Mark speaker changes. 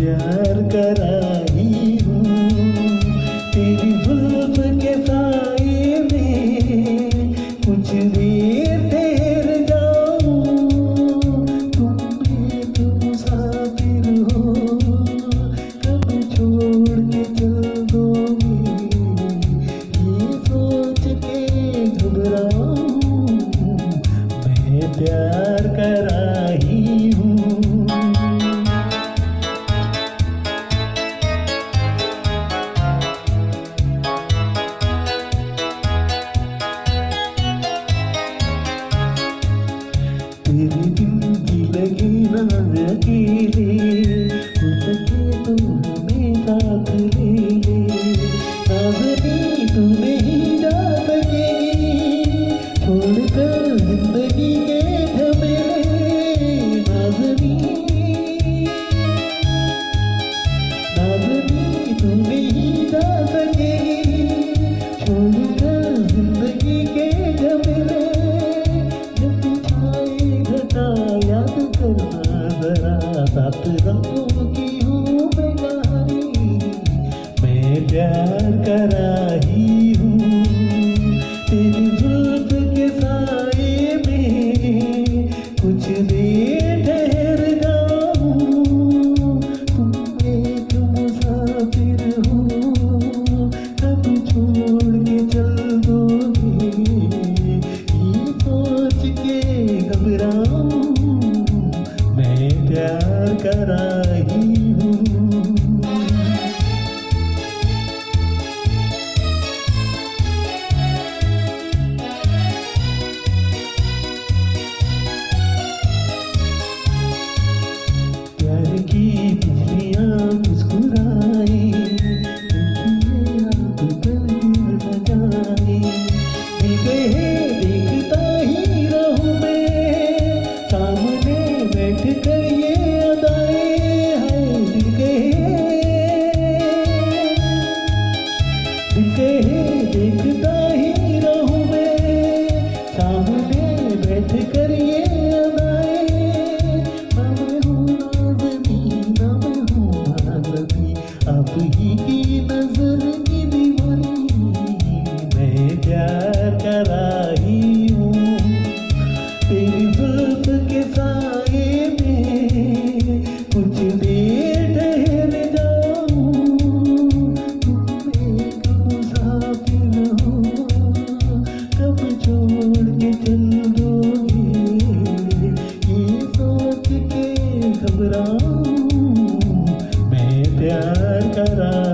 Speaker 1: प्यार कराई हूँ तेरी जुल्फ के साए में, कुछ देर ठहर जाऊँ तुम एक मुसाफिर हो, कब छोड़ के चल दोगे ये सोच के घबराऊँ, मैं प्यार कराई हूँ। तेरे दिल की लगी ना अकेले, हो सके तो हमें साथ ले ले, नाज़नी तू नहीं जा सकेगी छोड़कर जिंदगी के झमेले, नाज़नी नाज़नी तू नहीं जा सकेगी छोड़कर जिंदगी के झमेले, याद करना जरा सात रंगों की हूँ मैं कहानी, मैं प्यार कराई हूँ तेरी जुल्फ के साए में, कुछ देर ठहर जाऊँ तुम एक मुसाफिर हो, कब छोड़ के चल दोगे ये सोच के घबराऊँ, मैं प्यार कराई हूँ। प्यार की बिजलियाँ मुस्कुराई, देखिए आप पर गिर न जाए, दिल कहे देखता ही रहूँ मैं, सामने बैठ कर ये अदाएं हैं, दिल कहे देखता ही रहूँ मैं, सामने बैठ कर ये अदाएं, ना मैं हूँ नाज़नी ना मैं हूँ मानवी, आप ही की नजर की दीवानी, मैं प्यार कराई हूँ तेरी जुल्फ के साए में, कुछ देर ठहर जाऊँ तुम एक मुसाफिर हो, कब छोड़ के चल दोगे ये सोच के घबराऊँ, मैं प्यार कराई